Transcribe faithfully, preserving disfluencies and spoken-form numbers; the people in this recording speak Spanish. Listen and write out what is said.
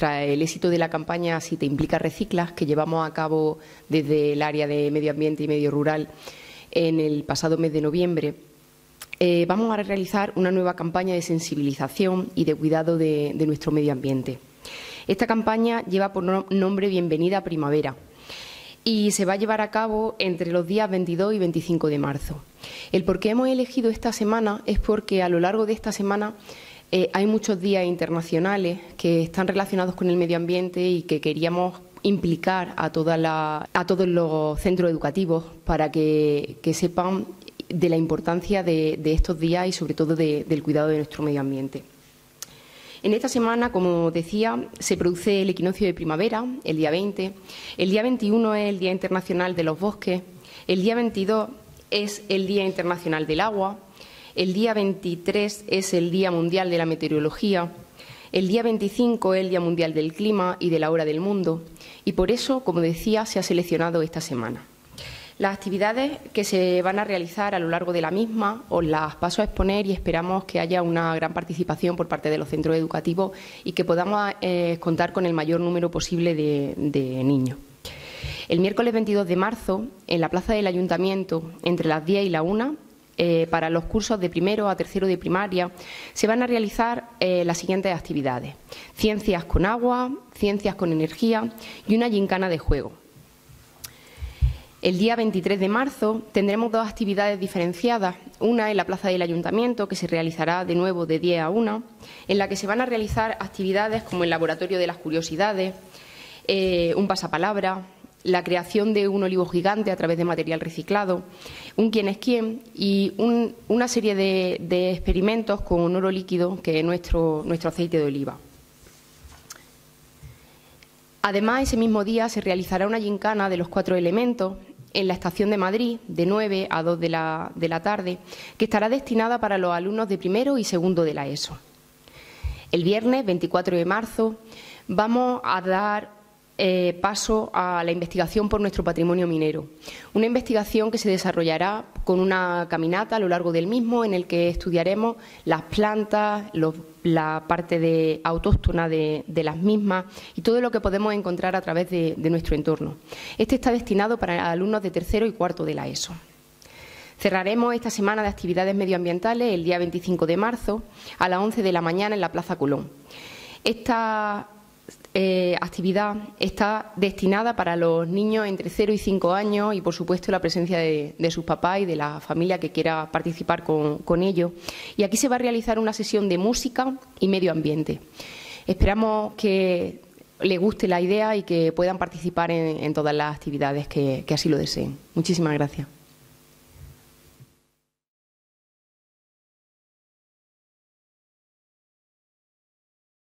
tras el éxito de la campaña Si te implica reciclas, que llevamos a cabo desde el área de medio ambiente y medio rural en el pasado mes de noviembre, eh, vamos a realizar una nueva campaña de sensibilización y de cuidado de, de nuestro medio ambiente. Esta campaña lleva por nombre Bienvenida a Primavera y se va a llevar a cabo entre los días veintidós y veinticinco de marzo. El por qué hemos elegido esta semana es porque a lo largo de esta semana eh, hay muchos días internacionales que están relacionados con el medio ambiente y que queríamos implicar a, toda la, a todos los centros educativos para que, que sepan de la importancia de, de estos días y sobre todo de, del cuidado de nuestro medio ambiente. En esta semana, como decía, se produce el equinoccio de primavera, el día veinte. El día veintiuno es el Día Internacional de los Bosques. El día veintidós es el Día Internacional del Agua. El día veintitrés es el Día Mundial de la Meteorología. El día veinticinco es el Día Mundial del Clima y de la Hora del Mundo. Y por eso, como decía, se ha seleccionado esta semana. Las actividades que se van a realizar a lo largo de la misma os las paso a exponer y esperamos que haya una gran participación por parte de los centros educativos y que podamos eh, contar con el mayor número posible de, de niños. El miércoles veintidós de marzo, en la plaza del Ayuntamiento, entre las diez y la una, eh, para los cursos de primero a tercero de primaria, se van a realizar eh, las siguientes actividades: ciencias con agua, ciencias con energía y una gincana de juego. El día veintitrés de marzo tendremos dos actividades diferenciadas, una en la plaza del Ayuntamiento, que se realizará de nuevo de diez a una, en la que se van a realizar actividades como el laboratorio de las curiosidades, eh, un pasapalabra, la creación de un olivo gigante a través de material reciclado, un quién es quién y un, una serie de, de experimentos con oro líquido, que es nuestro, nuestro aceite de oliva. Además, ese mismo día se realizará una gincana de los cuatro elementos en la Estación de Madrid, de nueve a dos de la, de la tarde, que estará destinada para los alumnos de primero y segundo de la ESO. El viernes veinticuatro de marzo vamos a dar eh, paso a la investigación por nuestro patrimonio minero, una investigación que se desarrollará con una caminata a lo largo del mismo, en el que estudiaremos las plantas, los, la parte de, autóctona de, de las mismas y todo lo que podemos encontrar a través de, de nuestro entorno. Este está destinado para alumnos de tercero y cuarto de la ESO. Cerraremos esta semana de actividades medioambientales el día veinticinco de marzo a las once de la mañana en la Plaza Colón. Esta Eh, actividad está destinada para los niños entre cero y cinco años y, por supuesto, la presencia de, de sus papás y de la familia que quiera participar con, con ellos. Y aquí se va a realizar una sesión de música y medio ambiente. Esperamos que les guste la idea y que puedan participar en, en todas las actividades que, que así lo deseen. Muchísimas gracias.